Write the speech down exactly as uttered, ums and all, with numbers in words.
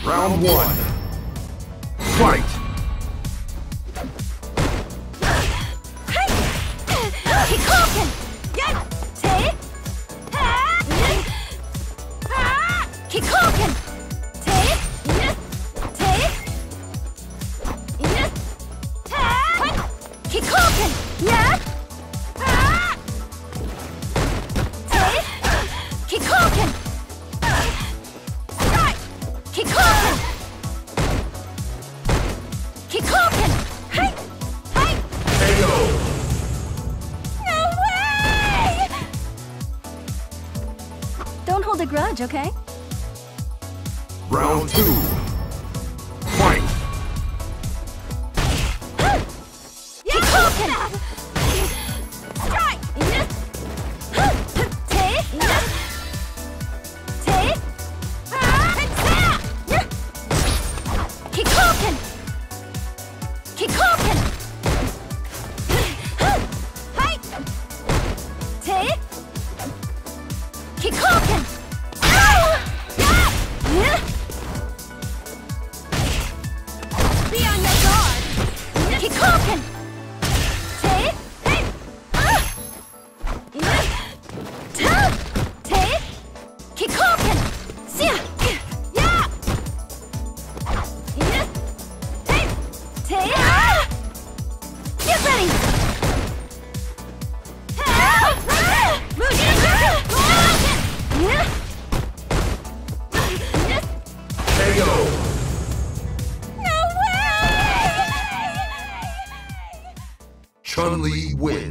Round one. Fight! Kikoken! Te! Kikoken! Te! Te! Kikoken! Yeah! Te! Kikoken! Strike! Kikoken! Kikoken! Hey! Hey! K O! No way! Don't hold a grudge, okay? Round two. Fight! Kikoken! Strike! Te! Te! Kikoken! Kikoken! Hi! Te! Kikoken! Be on your guard! Kikoken! Te! Hey! Ah! Ta! Te! Kikoken! Sia! Yeah! Hey! Te! Ah! Get ready! K O! No way! Chun-Li wins.